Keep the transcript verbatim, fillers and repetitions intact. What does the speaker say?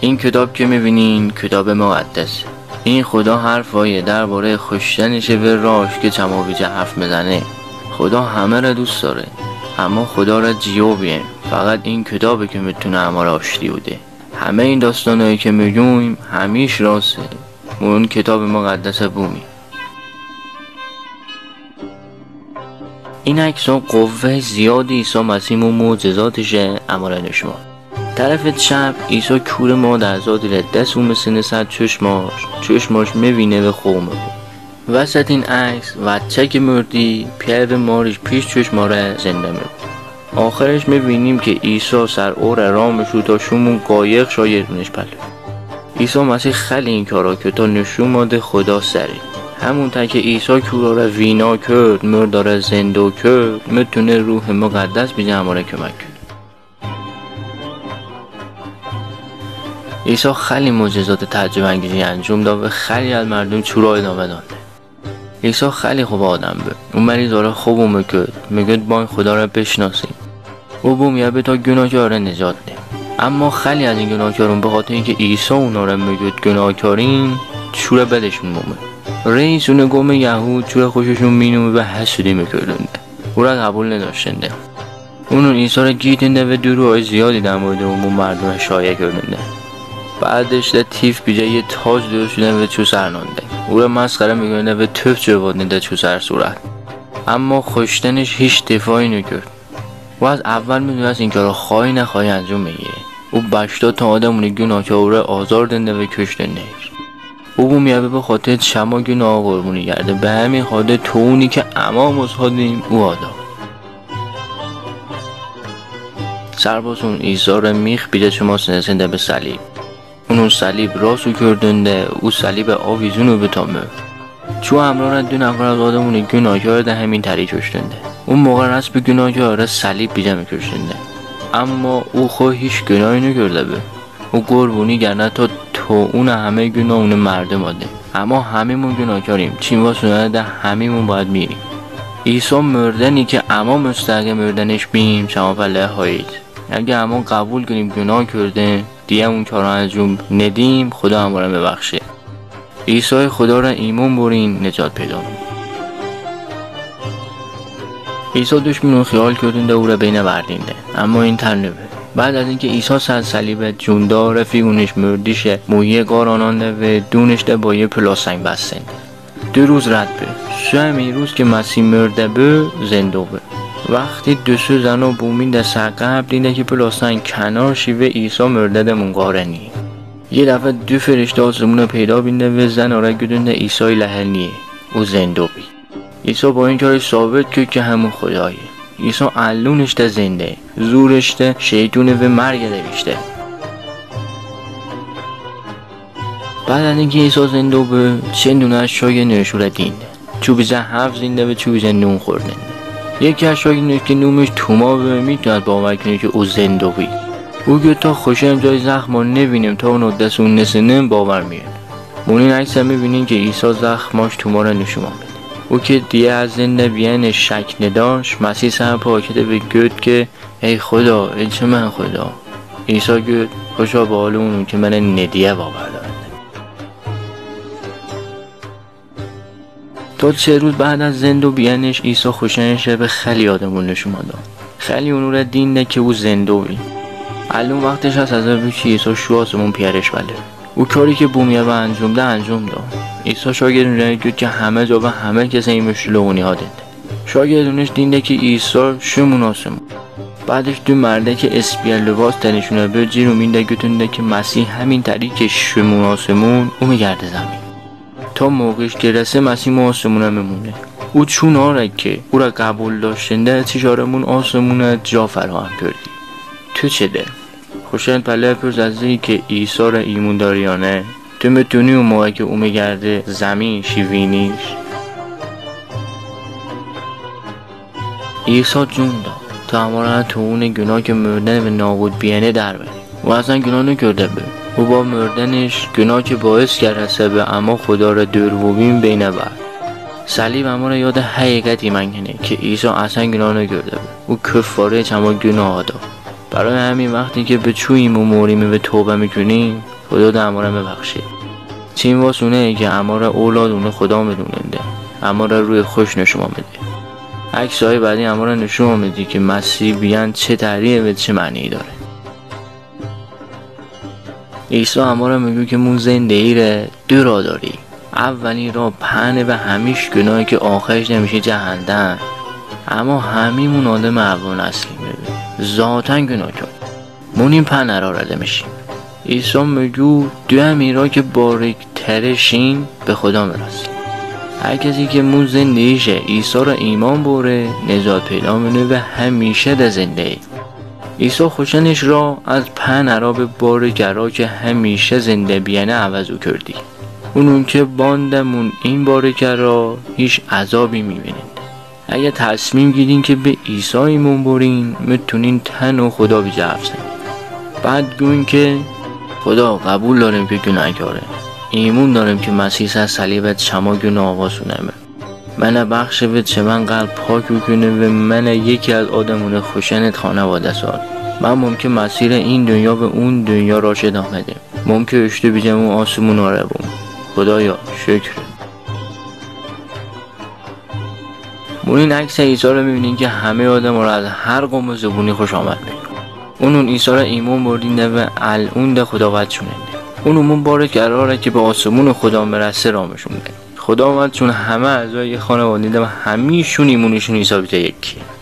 این کتاب که میبینین کتاب مقدس. این خدا حرفای درباره کشتنشه و راش که چماویجه حرف میزنه. خدا همه را دوست داره، اما خدا را جیوبیه. فقط این کتابه که میتونه همه را آشتی بوده. همه این داستانهایی که میگویم همیش راسته. اون کتاب مقدس بومی. این عکس‌ها قوه زیادی عیسی مسیح و معجزاتشه عملا شما. طرف چپ عیسی کور ما در زادی دست و مثل صد چشماش چشماش میبینه و خومه. وسط این عکس بچه که مردی پیر مارش پیش چشماره زنده میبود. آخرش میبینیم که عیسی سر اور رامشو تا شمون قایق شایدونش پلو. عیسی مسیح خیلی این کارا که تا نشون ماده خدا سره. همون تا که عیسی کورا را وینا کرد، مرداره زنده کرد، میتونه روح مقدس بیجه هماره کمک کرد. عیسی خیلی معجزات تعجب انگیزی انجام داد و خیلی از مردم چورا ادامه داده. عیسی خیلی خوب آدم بود. اون مریضا خوب میکرد، میگد با خدا را بشناسیم. او بومیه تا گناهکارا نجات ده. اما خیلی از این گناهکارون به خاطر اینکه عیسی اونا را میگد گناهکارین چورا بدشون مومه. رئیس اون قوم یهود چورا خوششون مینومه و حسودی میکردند. او را قبول نداشتند. اونون عیسی را گیتنده و دروغ زیادی در مورد اون مردم شایع کردند. بعدش ده تیف بیجه یه تاج درست شدن و چو سر نانده. او را مسخره میکنه و توف جواد نده چو سر صورت. اما کشتنش هیچ دفاعی نکرد. و از اول میدونست این کارا خواهی نخواهی انجام میگیره. او بشتا تا آدمونی گناهکار را آزار دنده و کشتنش. او بومیه به خاطر شما گناه قربونی کرده. به همین خاطر تو اونی که امام اصحادیم او آدم. سربازون عیسی را میخ بیجه شما سنسنده به صلیب. اونون صلیب راسو کردنده، او صلیب آویزونو بتامه. چو همراه دو نفر از آدمون گناهکار ده همین طریق کشتنده. اون موقع رسم به گناهکار صلیب بیجه میکشتنده. اما او خود هیچ گناهی نکرده به. او قربونی گرنه تا تو اون همه گناه اون مردم آده. اما همیمون گناهکاریم. چین واسونه ده همیمون باید میریم. عیسی مردنی که اما مستحق مردنش بیم شما پله هایید. اگه اما قبول کنیم گناه کرده دیگه اون کارا انجام ندیم خدا همواره ببخشه. عیسی خدا را ایمان برین نجات پیدا کنیم. عیسی دشمنون خیال کردنده او را بین بردینده، اما این تر نبه. بعد از اینکه عیسی سر صلیب جوندا رفیقونش مردیشه مویه قارانانده و دونشته با یه پلاسنگ بستنده. دو روز رد به سو همین روز که مسیح مرده به زنده به. وقتی دو سو زن و بومین در سرقب دینده که پلاسنگ کنار شیوه عیسی مرده دمون قارنی. یه دفعه دو فرشته آسمون پیدا بینده و زن آره گدنده عیسی لحنیه او زنده بی. عیسی با این کارش ثابت کرد که همون خدایه. عیسی علونش ده زنده، زورش ده شیطونه و مرگ دویشته. بعد از اینکه عیسی زنده به چندونه از شای نشوره دینده. چوبیزه هفت زنده و چوبیزه نون خوردنده. یکی از شاگردش که نومش توما به میتوند باور کنه که او زنده بی. او که تا خوشم جای زخم رو نبینیم تا اون دست اون نسنم باور میاد. اون این عکس هم میبینین که عیسی زخماش توما رو نشون میده. او که دیگه از زنده بیان شک نداشت مسیح سر پاکته به گفت که ای خدا ای چه من خدا. عیسی گفت خوشا به حال اون که من ندیه باور دارد. تا چه روز بعد از زنده بیانش عیسی خوشنشه به خیلی آدمون نشون داد. خیلی اونو را دینده که او زنده بی. الان وقتش هست از روی که عیسی شو آسمون پیرش بله. او کاری که بومیه و انجام ده انجام داد. عیسی شاگردون را گفت که همه جا و همه کسی این مشلونی ها دنده. شاگردونش دینده که عیسی شمون آسمون. بعدش دو مرده که اسپیل لباس تنشونه به جیرو مینده گفتنده که مسیح همین طریق که شمون آسمون او میگرده زمین. تا موقعش که رسه مسیح آسمونه میمونه. او چون آره که او را قبول داشتنده چشارمون آسمونه جا فراهم کردی. تو چه ده؟ خوشند پله پرز از این که عیسی را ایمون داریانه تو میتونی اون موقع که او میگرده زمین شیوینیش. عیسی جون داد تا همارا تو اون گناه که مردن و نابود بیانه در بره. و اصلا گناه نکرده به. او با مردنش گناه که باعث کرده سبه اما خدا را دروبین بینه بر. صلیب اما را یاد حقیقتی منگنه که عیسی اصلا گناه نکرده به. او کفاره چما گناه داد. برای همین وقتی که به چوییم و موریم و توبه میکنیم خدا ده امارم ببخشید. چین واسونه که امار اولادونه خدا میدوننده، امار روی خوش نشون آمده. عکس های بعدی امار نشون آمده که مسیح بیان چه تعریه و چه معنی داره. عیسی امار میگه که مون زنده ایره دو را داری. اولی را پهنه و همیش گناهی که آخرش نمیشه جهنم، اما همیمون آدم اول اصلی میده ذاتن گناه کرد مون این پهنه را رده میشیم. عیسی میگو دو امیرا که باریک ترشین به خدا میرسیم. هر کسی که مون زندگیشه عیسی را ایمان بوره نجات پیدا منه و همیشه ده زنده. عیسی خوشنش را از پهنه را به بارگرا که همیشه زنده بیانه عوضو کردی. اونون که باندمون این بارگرا هیچ عذابی میبینید. اگه تصمیم گیرین که به عیسی ایمان برین میتونین تن و خدا بیجرفسن. بعد گوین که خدا قبول داریم که گناهکاره، ایمون داریم که مسیح از صلیبت شما گناه آواسونمه، من بخش به چه من قلب پاک بکنه و من یکی از آدمون خوشنت خانواده سال. من ممکن مسیر این دنیا و اون دنیا راشد آمده، ممکن اشته بیجم و آسمون آره بوم. خدایا شکر. مون این عکس عیسی رو میبینین که همه آدم رو از هر قوم و زبونی خوش آمد میگن. اونون عیسی رو ایمون بردین و الان ده خدا وعد شوننده. اونمون باره قراره که به آسمون خدا مرسه رامشون ده. خدا وعد چون همه اعضای خانواده ده و همیشون ایمونشون عیسی بیده یکی.